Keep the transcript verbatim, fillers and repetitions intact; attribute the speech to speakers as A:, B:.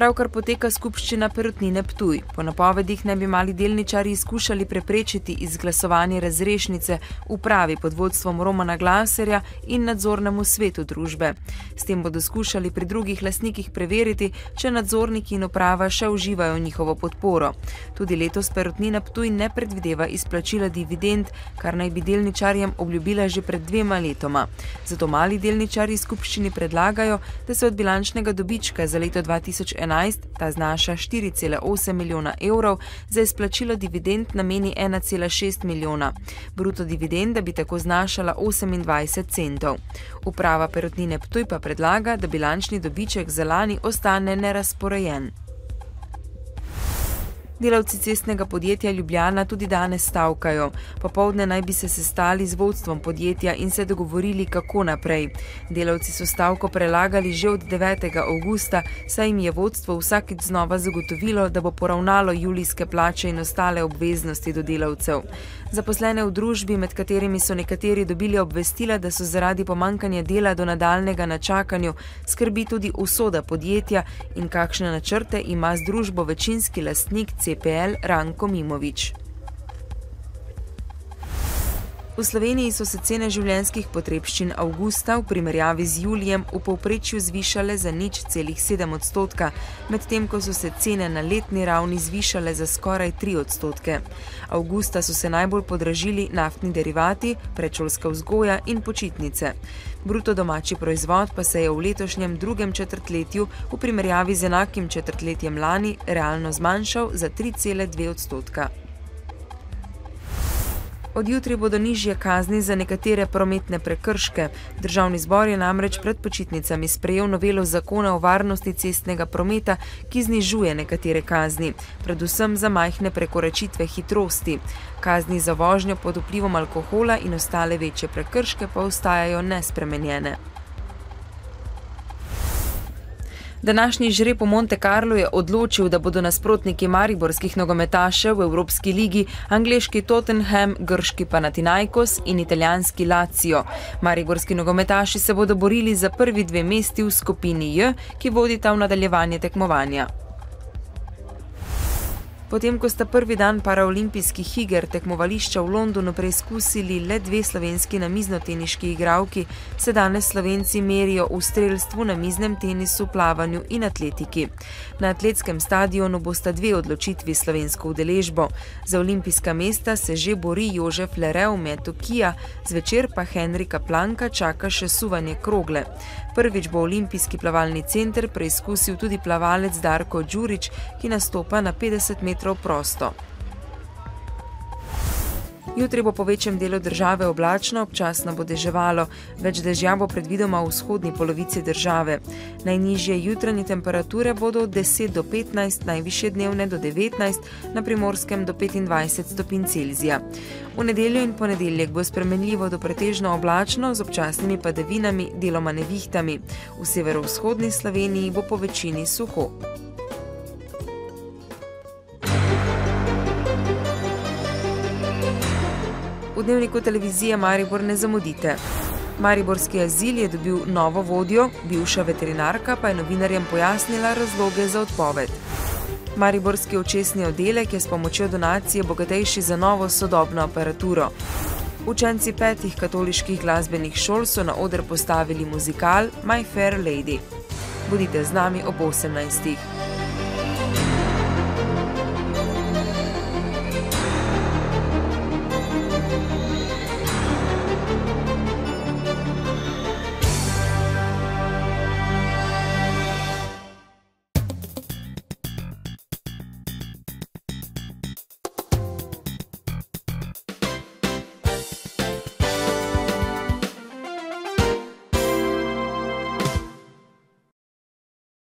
A: Pravkar poteka skupščina Perutnine Ptuj. Po napovedih naj bi mali delničarji skušali preprečiti izglasovanje razrešnice upravi pod vodstvom Romana Glauserja in nadzornemu svetu družbe. S tem bodo skušali pri drugih lastnikih preveriti, če nadzorniki in uprava še uživajo njihovo podporo. Tudi letos Perutnina Ptuj ne predvideva izplačila dividend, kar naj bi delničarjem obljubila že pred dvema letoma. Zato mali delničarji skupščini predlagajo, da se od bilančnega dobička za leto dva tisoč enajst, ta znaša štiri cela osem milijona evrov, za izplačilo dividend nameni ena cela šest milijona. Bruto dividenda bi tako znašala osemindvajset centov. Uprava Perutnine Ptuj pa predlaga, da bilančni dobiček za lani ostane nerazporejen. Delavci cestnega podjetja Ljubljana tudi danes stavkajo. Popoldne naj bi se sestali z vodstvom podjetja in se dogovorili, kako naprej. Delavci so stavko prelagali že od devetega avgusta, saj jim je vodstvo vsakič znova zagotovilo, da bo poravnalo julijske plače in ostale obveznosti do delavcev. Zaposlene v družbi, med katerimi so nekateri dobili obvestila, da so zaradi pomanjkanja dela do nadaljnega na čakanju, skrbi tudi usoda podjetja in kakšne načrte ima z družbo večinski lastnik C P L Ranko Mimović. V Sloveniji so se cene življenjskih potrebščin avgusta v primerjavi z julijem v povprečju zvišale za nič celih sedem odstotka, medtem ko so se cene na letni ravni zvišale za skoraj tri odstotke. Avgusta so se najbolj podražili naftni derivati, predšolska vzgoja in počitnice. Bruto domači proizvod pa se je v letošnjem drugem četrtletju v primerjavi z enakim četrtletjem lani realno zmanjšal za tri cela dve odstotka. Od jutri bodo nižje kazni za nekatere prometne prekrške. Državni zbor je namreč pred počitnicami sprejel novelo zakona o varnosti cestnega prometa, ki znižuje nekatere kazni, predvsem za majhne prekoračitve hitrosti. Kazni za vožnjo pod vplivom alkohola in ostale večje prekrške pa ostajajo nespremenjene. Današnji žreb v Monte Carlu je odločil, da bodo nasprotniki mariborskih nogometašev v Evropski ligi angleški Tottenham, grški Panathinaikos in italijanski Lazio. Mariborski nogometaši se bodo borili za prvi dve mesti v skupini J, ki vodita v nadaljevanje tekmovanja. Potem, ko sta prvi dan paraolimpijskih iger tekmovališča v Londonu preizkusili le dve slovenski namiznoteniški igralki, se danes Slovenci merijo v strelstvu, namiznem tenisu, plavanju in atletiki. Na atletskem stadionu bosta dve odločitvi slovensko udeležbo. Za olimpijska mesta se že bori Jožef Lere v metu kija, zvečer pa Henrika Planka čaka še suvanje krogle. Prvič bo olimpijski plavalni center preizkusil tudi plavalec Darko Đurić, ki nastopa na petdeset metrov prosto. Jutri bo po večjem delu države oblačno, občasno bo deževalo, več dežja bo predvidoma v vzhodni polovici države. Najnižje jutranje temperature bodo od deset do petnajst, najvišje dnevne do devetnajst, na Primorskem do petindvajset stopinj Celzija. V nedeljo in ponedeljek bo spremenljivo do pretežno oblačno z občasnimi padavinami, deloma nevihtami. V severovzhodni Sloveniji bo po večini suho. V dnevniku televizije Maribor ne zamudite. Mariborski azil je dobil novo vodjo, bivša veterinarka pa je novinarjem pojasnila razloge za odpoved. Mariborski očesni oddelek je s pomočjo donacije bogatejši za novo sodobno aparaturo. Učenci petih katoliških glasbenih šol so na oder postavili muzikal My Fair Lady. Bodite z nami ob osemnajstih.